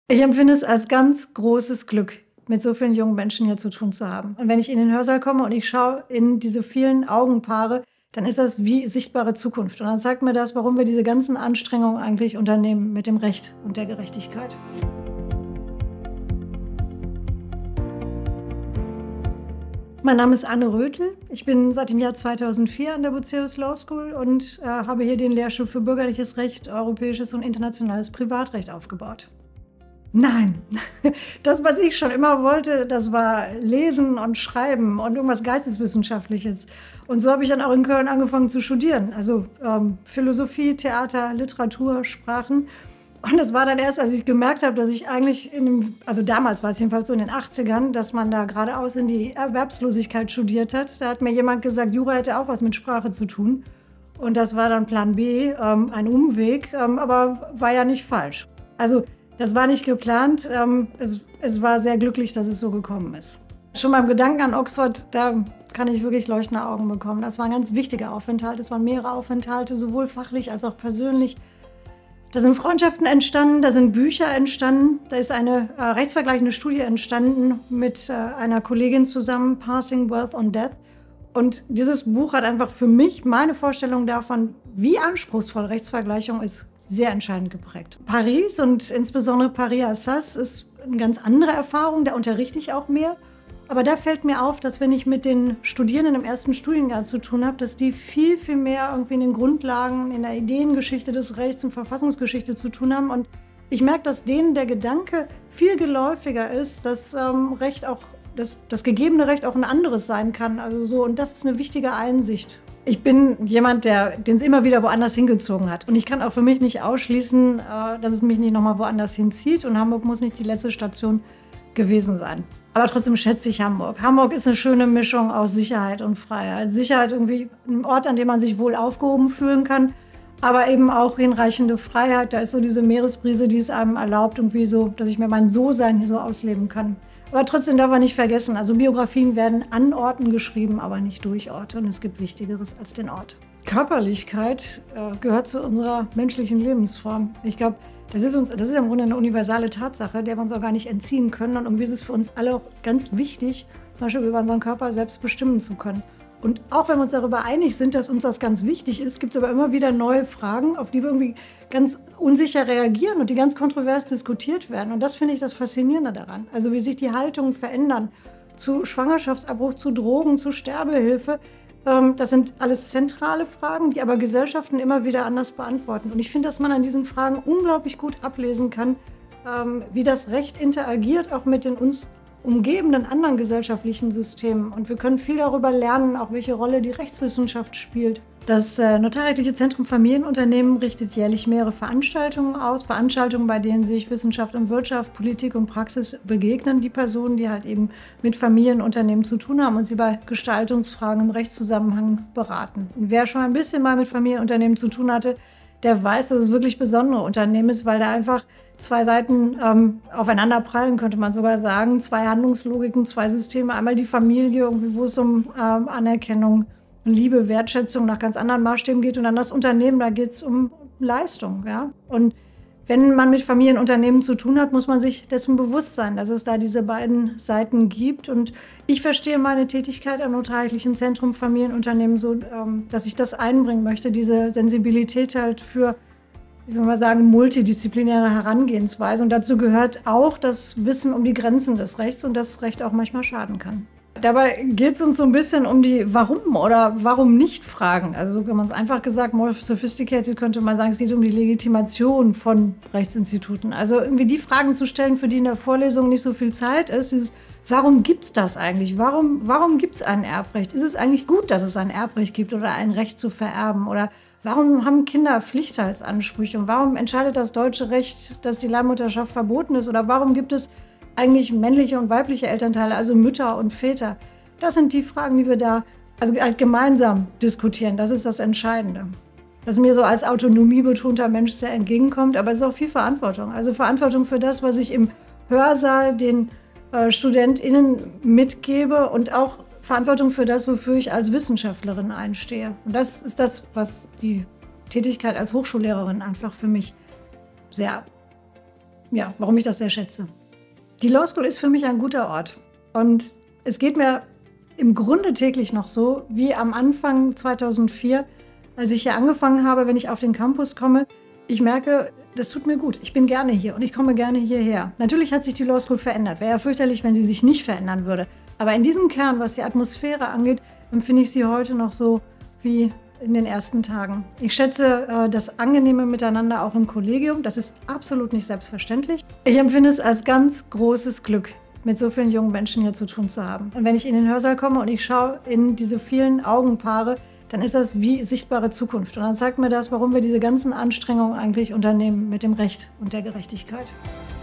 Ich empfinde es als ganz großes Glück, mit so vielen jungen Menschen hier zu tun zu haben. Und wenn ich in den Hörsaal komme und ich schaue in diese vielen Augenpaare, dann ist das wie sichtbare Zukunft. Und dann zeigt mir das, warum wir diese ganzen Anstrengungen eigentlich unternehmen mit dem Recht und der Gerechtigkeit. Mein Name ist Anne Röthl. Ich bin seit dem Jahr 2004 an der Bucerius Law School und habe hier den Lehrstuhl für Bürgerliches Recht, Europäisches und Internationales Privatrecht aufgebaut. Nein, das, was ich schon immer wollte, das war Lesen und Schreiben und irgendwas Geisteswissenschaftliches. Und so habe ich dann auch in Köln angefangen zu studieren. Also Philosophie, Theater, Literatur, Sprachen. Und das war dann erst, als ich gemerkt habe, dass ich eigentlich also damals war es jedenfalls so in den 80ern, dass man da geradeaus in die Erwerbslosigkeit studiert hat. Da hat mir jemand gesagt, Jura hätte auch was mit Sprache zu tun. Und das war dann Plan B, ein Umweg, aber war ja nicht falsch. Also das war nicht geplant. Es war sehr glücklich, dass es so gekommen ist. Schon beim Gedanken an Oxford, da kann ich wirklich leuchtende Augen bekommen. Das war ein ganz wichtiger Aufenthalt. Es waren mehrere Aufenthalte, sowohl fachlich als auch persönlich. Da sind Freundschaften entstanden, da sind Bücher entstanden. Da ist eine rechtsvergleichende Studie entstanden mit einer Kollegin zusammen, Passing Wealth on Death. Und dieses Buch hat einfach für mich meine Vorstellung davon, wie anspruchsvoll Rechtsvergleichung ist, sehr entscheidend geprägt. Paris und insbesondere Paris-Assas ist eine ganz andere Erfahrung, da unterrichte ich auch mehr. Aber da fällt mir auf, dass wenn ich mit den Studierenden im ersten Studienjahr zu tun habe, dass die viel, viel mehr irgendwie in den Grundlagen, in der Ideengeschichte des Rechts und Verfassungsgeschichte zu tun haben. Und ich merke, dass denen der Gedanke viel geläufiger ist, dass Recht auch, das gegebene Recht auch ein anderes sein kann. Also so, und das ist eine wichtige Einsicht. Ich bin jemand, den es immer wieder woanders hingezogen hat. Und ich kann auch für mich nicht ausschließen, dass es mich nicht nochmal woanders hinzieht. Und Hamburg muss nicht die letzte Station gewesen sein. Aber trotzdem schätze ich Hamburg. Hamburg ist eine schöne Mischung aus Sicherheit und Freiheit. Sicherheit irgendwie ein Ort, an dem man sich wohl aufgehoben fühlen kann, aber eben auch hinreichende Freiheit. Da ist so diese Meeresbrise, die es einem erlaubt, irgendwie so, dass ich mir mein So-Sein hier so ausleben kann. Aber trotzdem darf man nicht vergessen, also Biografien werden an Orten geschrieben, aber nicht durch Orte. Und es gibt Wichtigeres als den Ort. Körperlichkeit gehört zu unserer menschlichen Lebensform. Ich glaube, das ist im Grunde eine universale Tatsache, der wir uns auch gar nicht entziehen können. Und irgendwie ist es für uns alle auch ganz wichtig, zum Beispiel über unseren Körper selbst bestimmen zu können. Und auch wenn wir uns darüber einig sind, dass uns das ganz wichtig ist, gibt es aber immer wieder neue Fragen, auf die wir irgendwie ganz unsicher reagieren und die ganz kontrovers diskutiert werden. Und das finde ich das Faszinierende daran. Also wie sich die Haltungen verändern zu Schwangerschaftsabbruch, zu Drogen, zu Sterbehilfe. Das sind alles zentrale Fragen, die aber Gesellschaften immer wieder anders beantworten. Und ich finde, dass man an diesen Fragen unglaublich gut ablesen kann, wie das Recht interagiert, auch mit den uns umgebenden anderen gesellschaftlichen Systemen. Und wir können viel darüber lernen, auch welche Rolle die Rechtswissenschaft spielt. Das Notarrechtliche Zentrum Familienunternehmen richtet jährlich mehrere Veranstaltungen aus. Veranstaltungen, bei denen sich Wissenschaft und Wirtschaft, Politik und Praxis begegnen. Die Personen, die halt eben mit Familienunternehmen zu tun haben und sie bei Gestaltungsfragen im Rechtszusammenhang beraten. Und wer schon ein bisschen mal mit Familienunternehmen zu tun hatte, der weiß, dass es wirklich besondere Unternehmen ist, weil da einfach zwei Seiten aufeinander prallen, könnte man sogar sagen. Zwei Handlungslogiken, zwei Systeme. Einmal die Familie, irgendwie, wo es um Anerkennung, Liebe, Wertschätzung nach ganz anderen Maßstäben geht. Und dann das Unternehmen, da geht es um Leistung. Ja? Und wenn man mit Familienunternehmen zu tun hat, muss man sich dessen bewusst sein, dass es da diese beiden Seiten gibt. Und ich verstehe meine Tätigkeit am Notarrechtlichen Zentrum Familienunternehmen so, dass ich das einbringen möchte, diese Sensibilität halt für, ich würde mal sagen, multidisziplinäre Herangehensweise. Und dazu gehört auch das Wissen um die Grenzen des Rechts und dass Recht auch manchmal schaden kann. Dabei geht es uns so ein bisschen um die Warum oder Warum nicht Fragen. Also wenn man es einfach gesagt, more sophisticated, könnte man sagen, es geht um die Legitimation von Rechtsinstituten. Also irgendwie die Fragen zu stellen, für die in der Vorlesung nicht so viel Zeit ist. Dieses, warum gibt es das eigentlich? Warum gibt es ein Erbrecht? Ist es eigentlich gut, dass es ein Erbrecht gibt oder ein Recht zu vererben? Oder warum haben Kinder Pflichtteilsansprüche? Und warum entscheidet das deutsche Recht, dass die Leihmutterschaft verboten ist? Oder warum gibt es eigentlich männliche und weibliche Elternteile, also Mütter und Väter? Das sind die Fragen, die wir da halt gemeinsam diskutieren. Das ist das Entscheidende. Das mir so als autonomiebetonter Mensch sehr entgegenkommt, aber es ist auch viel Verantwortung. Also Verantwortung für das, was ich im Hörsaal den StudentInnen mitgebe und auch Verantwortung für das, wofür ich als Wissenschaftlerin einstehe. Und das ist das, was die Tätigkeit als Hochschullehrerin einfach für mich sehr ja, warum ich das sehr schätze. Die Law School ist für mich ein guter Ort. Und es geht mir im Grunde täglich noch so, wie am Anfang 2004, als ich hier angefangen habe, wenn ich auf den Campus komme. Ich merke, das tut mir gut. Ich bin gerne hier und ich komme gerne hierher. Natürlich hat sich die Law School verändert. Wäre ja fürchterlich, wenn sie sich nicht verändern würde. Aber in diesem Kern, was die Atmosphäre angeht, empfinde ich sie heute noch so wie in den ersten Tagen. Ich schätze das angenehme Miteinander auch im Kollegium. Das ist absolut nicht selbstverständlich. Ich empfinde es als ganz großes Glück, mit so vielen jungen Menschen hier zu tun zu haben. Und wenn ich in den Hörsaal komme und ich schaue in diese vielen Augenpaare, dann ist das wie sichtbare Zukunft. Und dann zeigt mir das, warum wir diese ganzen Anstrengungen eigentlich unternehmen mit dem Recht und der Gerechtigkeit.